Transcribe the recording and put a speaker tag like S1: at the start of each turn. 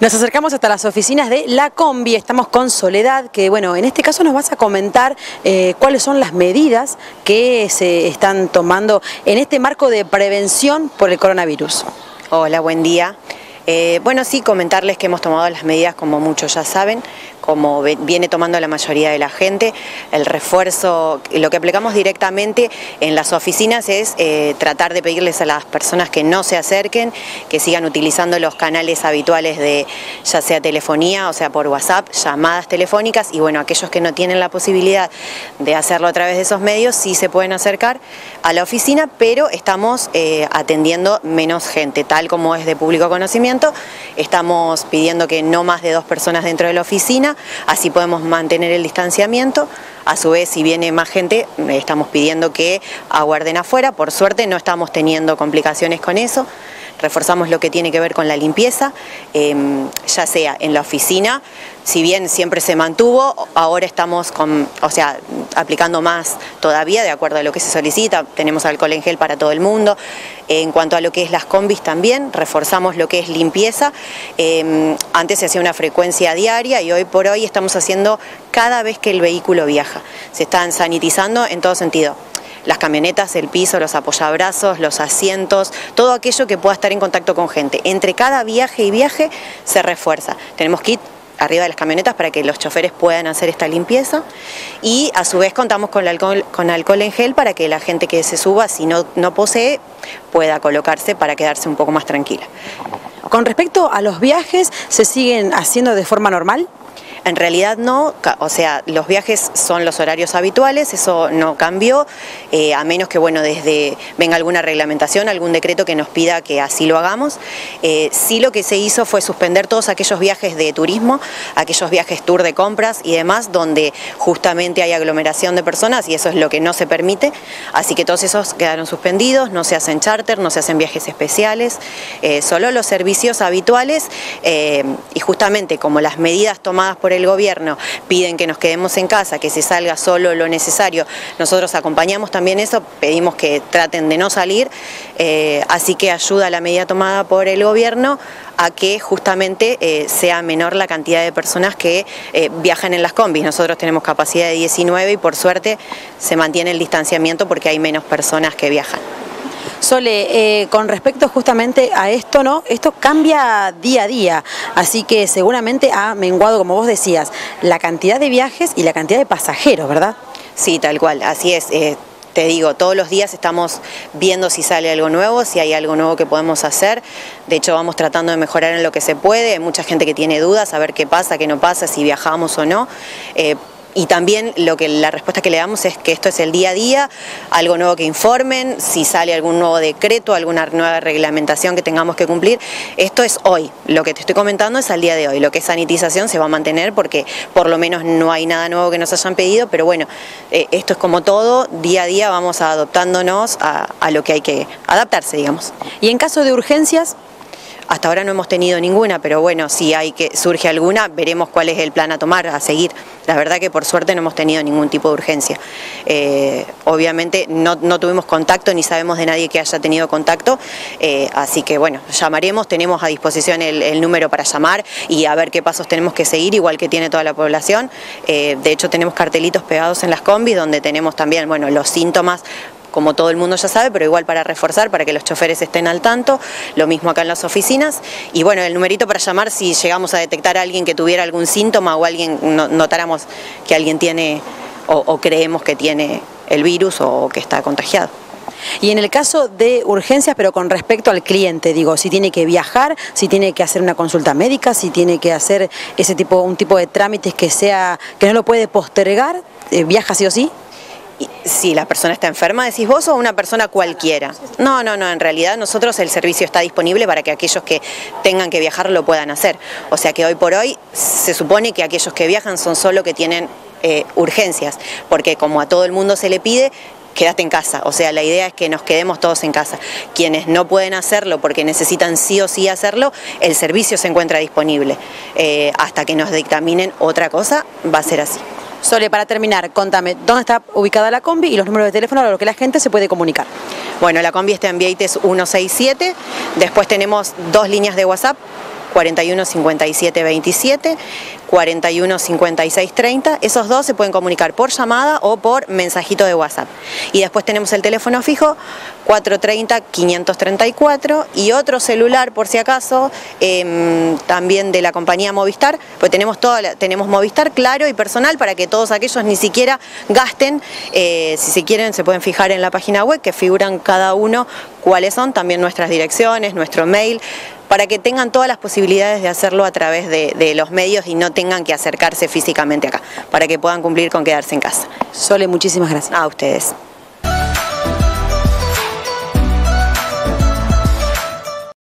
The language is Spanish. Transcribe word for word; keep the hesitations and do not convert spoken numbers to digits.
S1: Nos acercamos hasta las oficinas de La Combi, estamos con Soledad, que bueno, en este caso nos vas a comentar eh, cuáles son las medidas que se están tomando en este marco de prevención por el coronavirus.
S2: Hola, buen día. Eh, bueno, sí, comentarles que hemos tomado las medidas, como muchos ya saben, como viene tomando la mayoría de la gente. El refuerzo, lo que aplicamos directamente en las oficinas es eh, tratar de pedirles a las personas que no se acerquen, que sigan utilizando los canales habituales de ya sea telefonía, o sea por WhatsApp, llamadas telefónicas, y bueno, aquellos que no tienen la posibilidad de hacerlo a través de esos medios sí se pueden acercar a la oficina, pero estamos eh, atendiendo menos gente, tal como es de público conocimiento. Estamos pidiendo que no más de dos personas dentro de la oficina, así podemos mantener el distanciamiento. A su vez, si viene más gente, estamos pidiendo que aguarden afuera. Por suerte no estamos teniendo complicaciones con eso. Reforzamos lo que tiene que ver con la limpieza, eh, ya sea en la oficina, si bien siempre se mantuvo, ahora estamos con, o sea, aplicando más todavía de acuerdo a lo que se solicita. Tenemos alcohol en gel para todo el mundo. En cuanto a lo que es las combis también, reforzamos lo que es limpieza. Eh, antes se hacía una frecuencia diaria y hoy por hoy estamos haciendo cada vez que el vehículo viaja. Se están sanitizando en todo sentido. Las camionetas, el piso, los apoyabrazos, los asientos, todo aquello que pueda estar en contacto con gente. Entre cada viaje y viaje se refuerza. Tenemos kit arriba de las camionetas para que los choferes puedan hacer esta limpieza, y a su vez contamos con alcohol, con alcohol en gel para que la gente que se suba, si no, no posee, pueda colocarse para quedarse un poco más tranquila.
S1: Con respecto a los viajes, ¿se siguen haciendo de forma normal?
S2: En realidad no, o sea, los viajes son los horarios habituales, eso no cambió, eh, a menos que, bueno, desde venga alguna reglamentación, algún decreto que nos pida que así lo hagamos. Eh, sí, lo que se hizo fue suspender todos aquellos viajes de turismo, aquellos viajes tour de compras y demás, donde justamente hay aglomeración de personas y eso es lo que no se permite, así que todos esos quedaron suspendidos, no se hacen charter, no se hacen viajes especiales, eh, solo los servicios habituales, eh, y justamente como las medidas tomadas por el gobierno piden que nos quedemos en casa, que se salga solo lo necesario, nosotros acompañamos también eso, pedimos que traten de no salir, eh, así que ayuda la medida tomada por el gobierno a que justamente eh, sea menor la cantidad de personas que eh, viajan en las combis. Nosotros tenemos capacidad de diecinueve y por suerte se mantiene el distanciamiento porque hay menos personas que viajan.
S1: Sole, eh, con respecto justamente a esto, ¿no? Esto cambia día a día, así que seguramente ha menguado, como vos decías, la cantidad de viajes y la cantidad de pasajeros, ¿verdad?
S2: Sí, tal cual, así es. Eh, te digo, todos los días estamos viendo si sale algo nuevo, si hay algo nuevo que podemos hacer. De hecho, vamos tratando de mejorar en lo que se puede. Hay mucha gente que tiene dudas, a ver qué pasa, qué no pasa, si viajamos o no. Eh, Y también lo que la respuesta que le damos es que esto es el día a día, algo nuevo que informen, si sale algún nuevo decreto, alguna nueva reglamentación que tengamos que cumplir. Esto es hoy, lo que te estoy comentando es al día de hoy. Lo que es sanitización se va a mantener porque por lo menos no hay nada nuevo que nos hayan pedido, pero bueno, eh, esto es como todo, día a día vamos adaptándonos a, a lo que hay que adaptarse, digamos.
S1: Y en caso de urgencias,
S2: hasta ahora no hemos tenido ninguna, pero bueno, si hay que surge alguna, veremos cuál es el plan a tomar, a seguir. La verdad que por suerte no hemos tenido ningún tipo de urgencia. Eh, obviamente no, no tuvimos contacto ni sabemos de nadie que haya tenido contacto, eh, así que bueno, llamaremos, tenemos a disposición el, el número para llamar y a ver qué pasos tenemos que seguir, igual que tiene toda la población. Eh, de hecho tenemos cartelitos pegados en las combis donde tenemos también, bueno, los síntomas, como todo el mundo ya sabe, pero igual para reforzar, para que los choferes estén al tanto, lo mismo acá en las oficinas, y bueno, el numerito para llamar si llegamos a detectar a alguien que tuviera algún síntoma o alguien notáramos que alguien tiene o, o creemos que tiene el virus o que está contagiado.
S1: Y en el caso de urgencias, pero con respecto al cliente, digo, si tiene que viajar, si tiene que hacer una consulta médica, si tiene que hacer ese tipo, un tipo de trámites que sea, que no lo puede postergar, eh, ¿viaja sí o sí?
S2: Si la persona está enferma, decís vos, o una persona cualquiera. No, no, no, en realidad nosotros el servicio está disponible para que aquellos que tengan que viajar lo puedan hacer. O sea que hoy por hoy se supone que aquellos que viajan son solo que tienen eh, urgencias, porque como a todo el mundo se le pide, quédate en casa, o sea, la idea es que nos quedemos todos en casa. Quienes no pueden hacerlo porque necesitan sí o sí hacerlo, el servicio se encuentra disponible. Eh, hasta que nos dictaminen otra cosa, va a ser así.
S1: Sole, para terminar, contame, ¿dónde está ubicada la combi y los números de teléfono a los que la gente se puede comunicar?
S2: Bueno, la combi está en Vieites ciento sesenta y siete, después tenemos dos líneas de WhatsApp, cuarenta y uno cincuenta y siete veintisiete, cuarenta y uno cincuenta y seis treinta. Esos dos se pueden comunicar por llamada o por mensajito de WhatsApp. Y después tenemos el teléfono fijo cuatrocientos treinta, quinientos treinta y cuatro y otro celular por si acaso, eh, también de la compañía Movistar, pues tenemos, toda la, tenemos Movistar Claro y Personal para que todos aquellos ni siquiera gasten, eh, si se quieren se pueden fijar en la página web que figuran cada uno cuáles son, también nuestras direcciones, nuestro mail, para que tengan todas las posibilidades de hacerlo a través de, de los medios y no tengan que acercarse físicamente acá, para que puedan cumplir con quedarse en casa.
S1: Sole, muchísimas gracias.
S2: A ustedes.